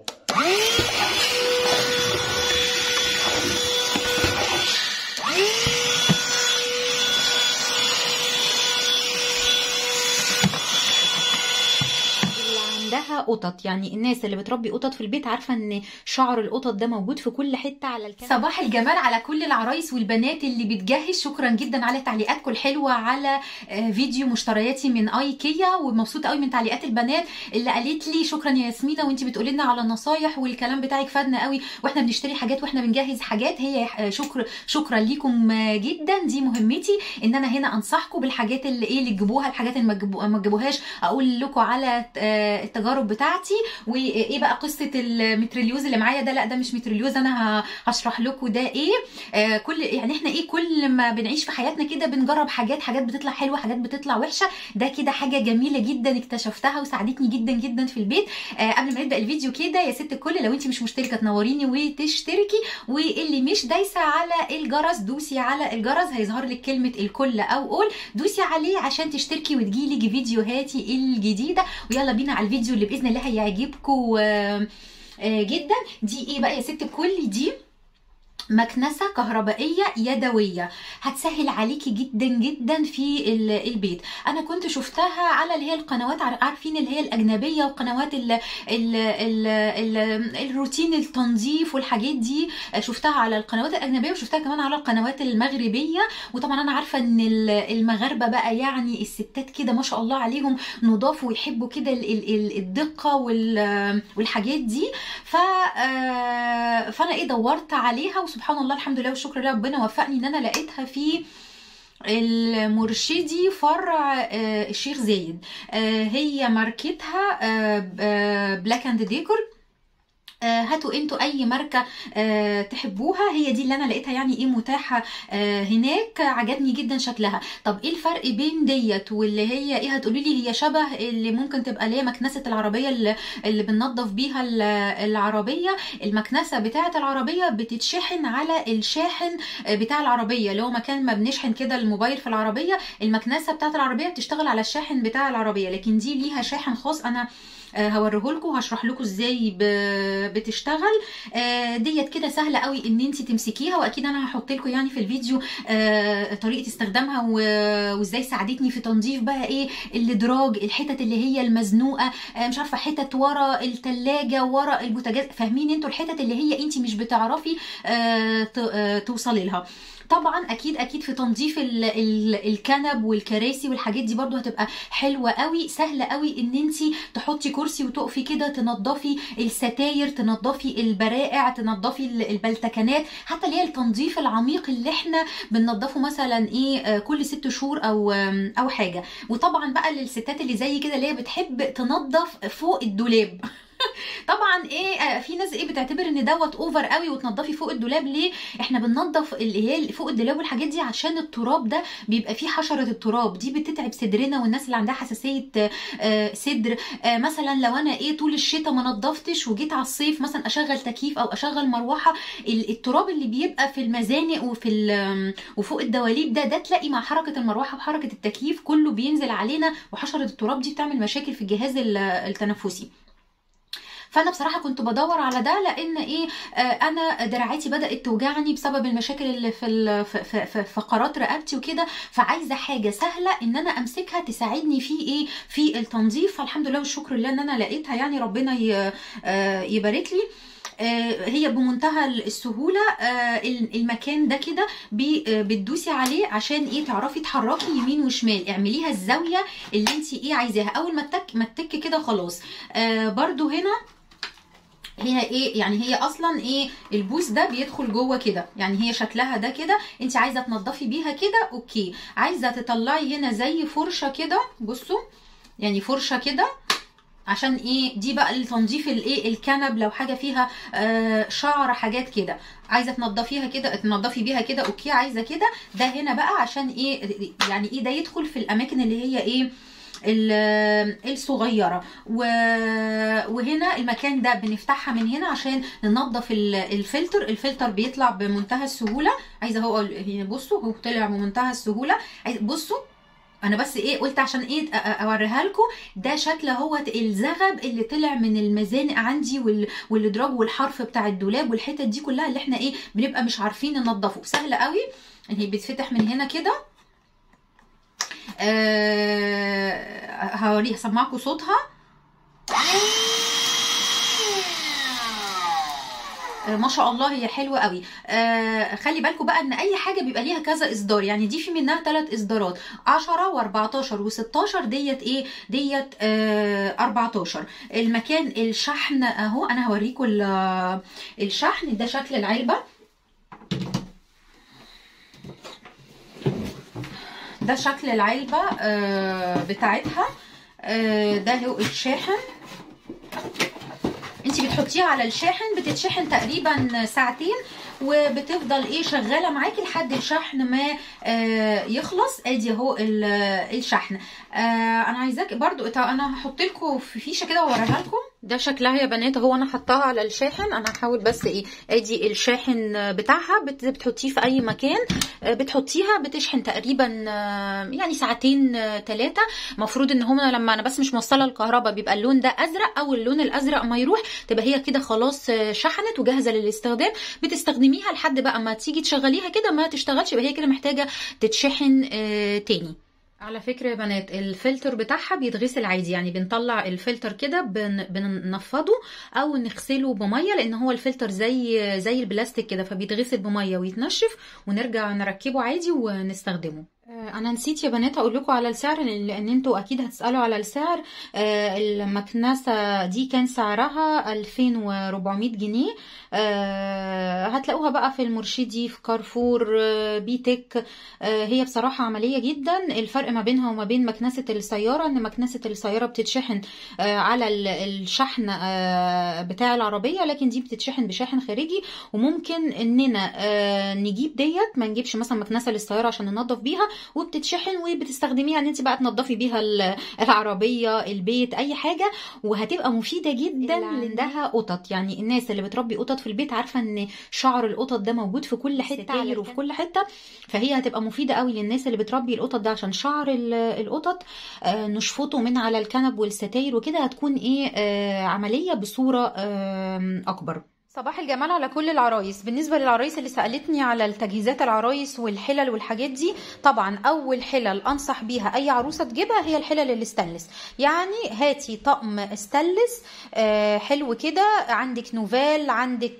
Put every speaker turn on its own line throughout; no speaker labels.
قطط، يعني الناس اللي بتربي قطط في البيت عارفه ان شعر القطط ده موجود في كل حته على الكنبه. صباح الجمال على كل العرايس والبنات اللي بتجهز، شكرا جدا على تعليقاتكم الحلوه على فيديو مشترياتي من ايكيا، ومبسوطه قوي من تعليقات البنات اللي قالت لي شكرا يا ياسمينه وانت بتقولي لنا على النصايح والكلام بتاعك فادنا قوي واحنا بنشتري حاجات واحنا بنجهز حاجات. هي شكرا ليكم جدا، دي مهمتي ان انا هنا انصحكم بالحاجات اللي تجيبوها، الحاجات اللي ما تجيبوهاش اقول لكم على التجارب بتاعتي. وايه بقى قصه المتريليوز اللي معايا ده؟ لا ده مش متريليوز، انا هشرح لكم ده ايه. كل يعني احنا ايه كل ما بنعيش في حياتنا كده بنجرب حاجات بتطلع حلوه، حاجات بتطلع وحشه. ده كده حاجه جميله جدا اكتشفتها وساعدتني جدا جدا في البيت. قبل ما نبدا الفيديو كده يا ست الكل، لو انت مش مشتركه تنوريني وتشتركي، واللي مش دايسه على الجرس دوسي على الجرس، هيظهر لك كلمه الكل او قول، دوسي عليه عشان تشتركي وتجيلك فيديوهاتي الجديده. ويلا بينا على الفيديو اللي باذن الله هيعجبكم جدا. دي ايه بقى يا ست الكل؟ دي مكنسه كهربائيه يدويه هتسهل عليكي جدا جدا في البيت. انا كنت شفتها على اللي هي القنوات، عارفين اللي هي الاجنبيه، وقنوات الروتين التنظيف والحاجات دي، شفتها على القنوات الاجنبيه وشفتها كمان على القنوات المغربيه. وطبعا انا عارفه ان المغاربه بقى يعني الستات كده ما شاء الله عليهم نضاف ويحبوا كده الدقه والحاجات دي. فانا ايه دورت عليها وسبحان الله الحمد لله والشكر لله ربنا وفقني ان انا لقيتها في المرشدي فرع الشيخ زايد. هي ماركتها بلاك اند ديكور. هاتوا انتوا اي ماركه تحبوها، هي دي اللي انا لقيتها يعني ايه متاحه هناك. عجبني جدا شكلها. طب ايه الفرق بين ديت واللي هي ايه؟ هتقولي لي هي شبه اللي ممكن تبقى اللي هي مكنسه العربيه اللي بننظف بيها العربيه. المكنسه بتاعه العربيه بتتشحن على الشاحن بتاع العربيه، اللي هو مكان ما بنشحن كده الموبايل في العربيه، المكنسه بتاعه العربيه بتشتغل على الشاحن بتاع العربيه، لكن دي ليها شاحن خاص. انا هوريهولكم وهشرح لكم ازاي بتشتغل. ديت كده سهله قوي ان انت تمسكيها، واكيد انا هحط لكم يعني في الفيديو طريقه استخدامها وازاي ساعدتني في تنظيف بقى ايه الادراج، الحتت اللي هي المزنوقه، مش عارفه حتت ورا الثلاجه ورا البوتاجاز، فاهمين انتوا الحتت اللي هي انت مش بتعرفي توصلي لها. طبعا اكيد في تنظيف الكنب والكراسي والحاجات دي برضو هتبقى حلوه قوي، سهله قوي ان انت تحطي كرسي وتقفي كده تنظفي الستاير، تنظفي البرائع، تنظفي البلتكنات، حتى اللي هي التنظيف العميق اللي احنا بننظفه مثلا ايه كل 6 شهور او حاجه. وطبعا بقى للستات اللي زي كده اللي هي بتحب تنظف فوق الدولاب طبعا ايه في ناس ايه بتعتبر ان دوت اوفر قوي وتنضفي فوق الدولاب. ليه احنا بننضف اللي هي فوق الدولاب والحاجات دي؟ عشان التراب ده بيبقى فيه حشره التراب دي بتتعب صدرنا، والناس اللي عندها حساسيه صدر مثلا لو انا ايه طول الشتاء ما نضفتش وجيت على الصيف مثلا اشغل تكييف او اشغل مروحه، التراب اللي بيبقى في المزانق وفوق الدواليب ده تلاقي مع حركه المروحه وحركه التكييف كله بينزل علينا، وحشره التراب دي بتعمل مشاكل في الجهاز التنفسي. فانا بصراحه كنت بدور على ده لان ايه انا دراعاتي بدات توجعني بسبب المشاكل اللي في فقرات رقبتي وكده، فعايزه حاجه سهله ان انا امسكها تساعدني في ايه في التنظيف. فالحمد لله والشكر لله ان انا لقيتها، يعني ربنا يبارك لي. هي بمنتهى السهوله. المكان ده كده بتدوسي عليه عشان ايه تعرفي تحركي يمين وشمال، اعمليها الزاويه اللي انت ايه عايزاها. اول ما تك كده خلاص. برضو هنا هي ايه يعني هي اصلا ايه البوس ده بيدخل جوه كده، يعني هي شكلها ده كده. انت عايزه تنضفي بيها كده اوكي، عايزه تطلعي هنا زي فرشه كده، بصوا يعني فرشه كده عشان ايه دي بقى لتنظيف الايه الكنب لو حاجه فيها شعر حاجات كده، عايزه تنضفيها كده تنضفي بيها كده اوكي، عايزه كده. ده هنا بقى عشان ايه يعني ايه ده يدخل في الاماكن اللي هي ايه الصغيره. وهنا المكان ده بنفتحها من هنا عشان ننظف الفلتر بيطلع بمنتهى السهوله. عايزه اهو بصوا هو طلع بمنتهى السهوله. بصوا انا بس ايه قلت عشان ايه اوريها لكم. ده شكل اهوت الزغب اللي طلع من المزانق عندي والادراج والحرف بتاع الدولاب والحتت دي كلها اللي احنا ايه بنبقى مش عارفين ننضفه. سهل قوي، هي بيتفتح من هنا كده. هوريها، هسمعكم صوتها. ما شاء الله هي حلوه قوي. خلي بالكم بقى ان اي حاجه بيبقى ليها كذا اصدار، يعني دي في منها 3 اصدارات، 10 و14 و16. ديت ايه؟ ديت 14. المكان الشحن اهو، انا هوريكم الشحن. ده شكل العلبه، ده شكل العلبه بتاعتها. ده هو الشاحن. انتي بتحطيها على الشاحن، بتتشحن تقريبا ساعتين وبتفضل ايه شغاله معاكي لحد الشحن ما يخلص. ادي اهو الشحن. انا عايزاك برضو، انا هحط لكم في فيشه كده واوريها لكم. ده شكلها يا بنات اهو، انا حطاها على الشاحن. انا هحاول بس ايه، ادي الشاحن بتاعها، بتحطيه في اي مكان بتحطيها، بتشحن تقريبا يعني ساعتين 3. مفروض ان هما لما انا بس مش موصله الكهرباء بيبقى اللون ده ازرق، او اللون الازرق ما يروح تبقى هي كده خلاص شحنت وجاهزه للاستخدام. بتستخدميها لحد بقى ما تيجي تشغليها كده ما تشتغلش، يبقى هي كده محتاجه تتشحن تاني. على فكرة يا بنات الفلتر بتاعها بيتغسل عادي، يعني بنطلع الفلتر كده بننفضه او نغسله بميه، لان هو الفلتر زي البلاستيك كده، فبيتغسل بميه ويتنشف ونرجع نركبه عادي ونستخدمه. انا نسيت يا بنات اقول لكم على السعر، لان انتوا اكيد هتسالوا على السعر. المكنسه دي كان سعرها 2400 جنيه. هتلاقوها بقى في المرشدي، في كارفور، بيتك. هي بصراحه عمليه جدا. الفرق ما بينها وما بين مكنسه السياره ان مكنسه السياره بتتشحن على الشحن بتاع العربيه، لكن دي بتتشحن بشاحن خارجي. وممكن اننا نجيب ديت، ما نجيبش مثلا مكنسه للسياره عشان ننظف بيها، وبتتشحن وبتستخدميها ان انت بقى تنضفي بيها العربيه، البيت، اي حاجه. وهتبقى مفيده جدا عندها قطط. يعني الناس اللي بتربي قطط في البيت عارفه ان شعر القطط ده موجود في كل حته وفي كل حته، فهي هتبقى مفيده قوي للناس اللي بتربي القطط ده، عشان شعر القطط نشفطه من على الكنب والستاير وكده، هتكون ايه عمليه بصوره اكبر. صباح الجمال على كل العرايس. بالنسبه للعرايس اللي سالتني على التجهيزات العرايس والحلل والحاجات دي، طبعا اول حلل انصح بيها اي عروسه تجيبها هي الحلل الاستانلس. يعني هاتي طقم استانلس حلو كده، عندك نوفال، عندك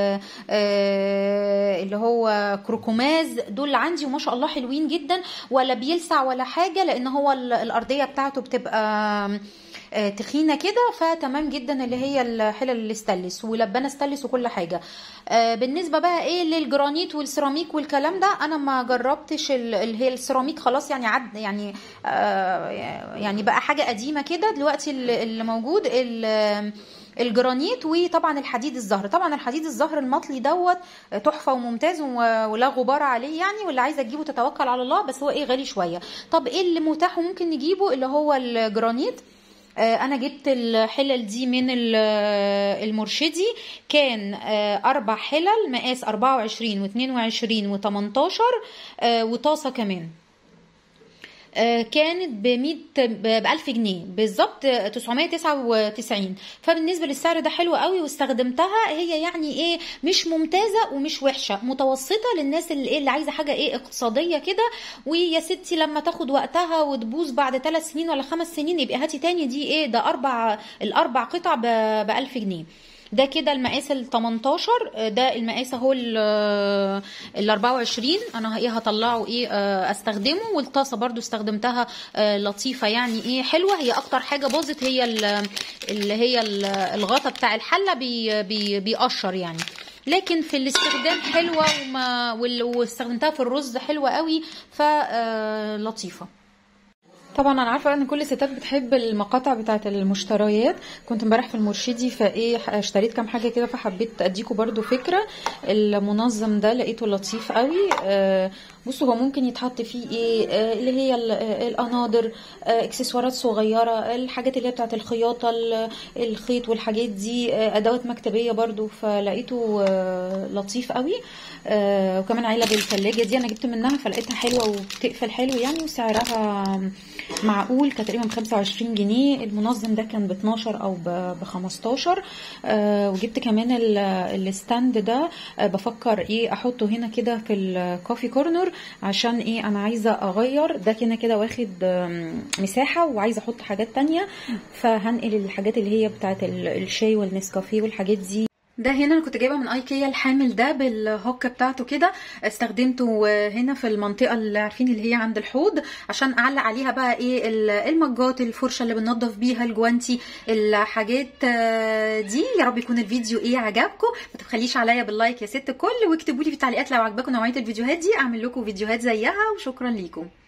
اللي هو كروكوماز، دول عندي وما شاء الله حلوين جدا، ولا بيلسع ولا حاجه، لان هو الارضيه بتاعته بتبقى تخينه كده، فتمام جدا اللي هي الحلل الاستانلس، ولبانه استانلس وكل حاجه. بالنسبه بقى ايه للجرانيت والسيراميك والكلام ده، انا ما جربتش اللي هي السيراميك، خلاص يعني يعني بقى حاجه قديمه كده. دلوقتي اللي موجود الجرانيت، وطبعا الحديد الزهر. طبعا الحديد الزهر المطلي دوت تحفه وممتاز ولا غبار عليه يعني، واللي عايزه تجيبه تتوكل على الله، بس هو ايه غالي شويه. طب ايه اللي متاح وممكن نجيبه؟ اللي هو الجرانيت. انا جبت الحلل دي من المرشدي، كان 4 حلل مقاس 24 و22 و18 وطاسه كمان. كانت ب1000 جنيه بالظبط، 999. فبالنسبه للسعر ده حلو قوي، واستخدمتها. هي يعني ايه مش ممتازه ومش وحشه، متوسطه للناس اللي عايزه حاجه ايه اقتصاديه كده. ويا ستي لما تاخد وقتها وتبوظ بعد 3 سنين ولا 5 سنين يبقى هاتي تاني. دي ايه ده الاربع قطع ب1000 جنيه. ده كده المقاس ال18. ده المقاس اهو ال24. انا ايه هطلعه ايه استخدمه. والطاسه برضو استخدمتها لطيفه يعني ايه حلوه. هي اكتر حاجه باظت هي اللي هي الغطا بتاع الحله بيقشر يعني، لكن في الاستخدام حلوه، واستخدمتها في الرز حلوه قوي، فلطيفه.
طبعا انا عارفه ان كل الستات بتحب المقاطع بتاعه المشتريات. كنت امبارح في المرشدي فايه اشتريت كام حاجه كده، فحبيت اديكم برضو فكره. المنظم ده لقيته لطيف قوي. بصوا هو ممكن يتحط فيه ايه، اللي هي القنادر، اكسسوارات صغيره، الحاجات اللي هي بتاعه الخياطه، الخيط والحاجات دي، ادوات مكتبيه برضو. فلقيته لطيف قوي. وكمان علب الثلاجه دي انا جبت منها فلقيتها حلوه وبتقفل حلو يعني، وسعرها معقول. كانت تقريبا ب 25 جنيه. المنظم ده كان ب 12 او ب 15. وجبت كمان الستاند ده. بفكر ايه احطه هنا كده في الكوفي كورنر، عشان ايه انا عايزه اغير ده كده كده واخد مساحه، وعايزه احط حاجات تانية. فهنقل الحاجات اللي هي بتاعت الشاي والنسكافيه والحاجات دي. ده هنا انا كنت جايبه من ايكيا الحامل ده بالهوكه بتاعته كده. استخدمته هنا في المنطقه اللي عارفين اللي هي عند الحوض، عشان اعلق عليها بقى ايه المجات، الفرشه اللي بننضف بيها، الجوانتي، الحاجات دي. يا رب يكون الفيديو ايه عجبكم. ما تبخليش عليا باللايك يا ست الكل، واكتبوا لي في التعليقات لو عجبكم نوعيه الفيديوهات دي، اعمل لكم فيديوهات زيها. وشكرا ليكم.